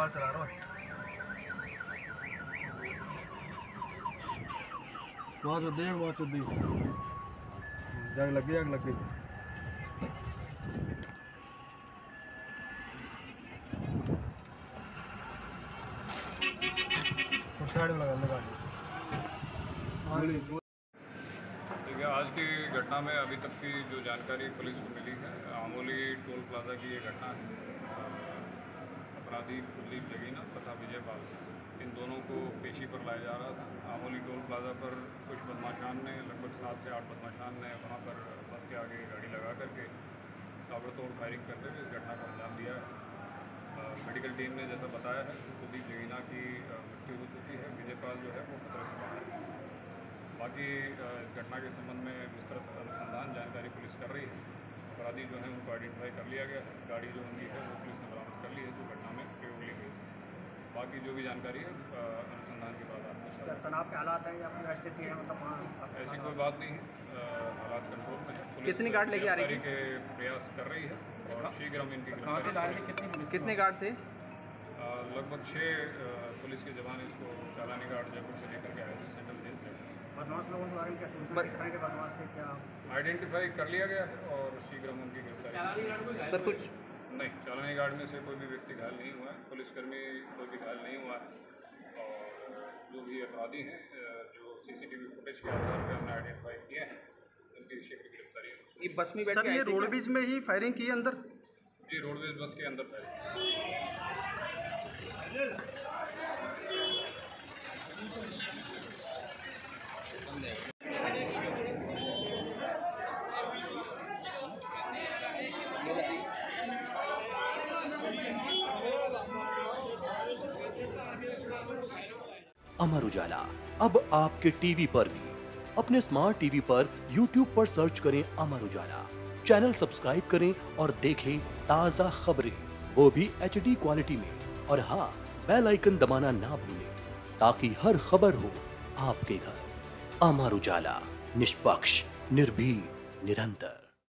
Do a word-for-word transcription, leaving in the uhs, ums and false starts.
Car चला रहा है। वहाँ तो देख वहाँ तो देख जग लग गई, जग लग गई। साइड में लगा लगा देखिए, आज की घटना में अभी तक की जो जानकारी पुलिस को मिली है, आमोली टोल प्लाजा की ये घटना है। अपराधी कुलदीप जगीना तथा विजय पाल, इन दोनों को पेशी पर लाया जा रहा था। आमोली टोल प्लाजा पर कुछ बदमाशान ने, लगभग सात से आठ बदमाशान ने वहाँ पर बस के आगे गाड़ी लगा करके ताबड़तोड़ फायरिंग करते हुए इस घटना को अंजाम दिया है। मेडिकल टीम ने जैसा बताया है, कुलदीप जगीना की मृत्यु हो चुकी है, विजय पाल जो है वो खतरे से बाहर है। बाकी इस घटना के संबंध में विस्तृत अनुसंधान जानकारी पुलिस कर रही है। अपराधी जो है उनको आइडेंटिफाई कर लिया गया है। गाड़ी जो उनकी है वो पुलिस ने बरामद कर ली है, जो घटना में प्रयोग ली गई। बाकी जो भी जानकारी है अनुसंधान के बाद आपको तनाव के हालात हैं या अपनी स्थिति है, मतलब ऐसी कोई बात नहीं है, हालात कंट्रोल में है। पुलिस कितनी गार्ड लेके आ रही है के प्रयास कर रही है और शीघ्र हम इनकी कितने कितने गार्ड थे? लगभग छः पुलिस के जवान इसको चालानी गार्ड जयपुर से लेकर के आए थे सेंट्रल जेल में। बदमाश लोगों के बारे में क्या सूचना, किस तरह के बदमाश थे, क्या आइडेंटिफाई कर लिया गया है और शीघ्र हम उनकी गिरफ्तारी। सर कुछ नहीं, चालानी गार्ड में से कोई भी व्यक्ति घायल नहीं हुआ है, पुलिसकर्मी कोई भी घायल नहीं हुआ है। और जो भी अपराधी हैं, जो सीसीटीवी फुटेज के आधार पर हमने आइडेंटिफाई किए हैं, उनकी शीघ्र गिरफ्तारी। ये बस में बैठ सर, ये रोडवेज में ही फायरिंग की अंदर? जी, रोडवेज बस के अंदर फायरिंग। अमर उजाला अब आपके टीवी पर भी। अपने स्मार्ट टीवी पर यूट्यूब पर सर्च करें अमर उजाला, चैनल सब्सक्राइब करें और देखें ताजा खबरें, वो भी एच डी क्वालिटी में। और हाँ, बेल आइकन दबाना ना भूलें ताकि हर खबर हो आपके घर। अमर उजाला, निष्पक्ष, निर्भीक, निरंतर।